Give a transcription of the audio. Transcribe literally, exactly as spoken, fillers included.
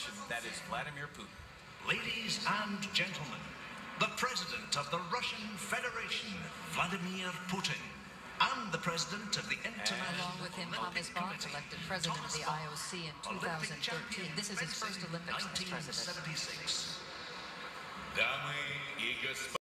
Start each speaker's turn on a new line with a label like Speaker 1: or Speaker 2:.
Speaker 1: Russian, that is Vladimir Putin.
Speaker 2: Ladies and gentlemen, the President of the Russian Federation, Vladimir Putin, and the President of the International
Speaker 3: Along with him, Thomas
Speaker 2: Olympic
Speaker 3: Bach,
Speaker 2: Committee,
Speaker 3: elected President of the I O C in two thousand thirteen. This is his first Olympics as President.
Speaker 2: nineteen seventy-six.
Speaker 4: Дамы и господа.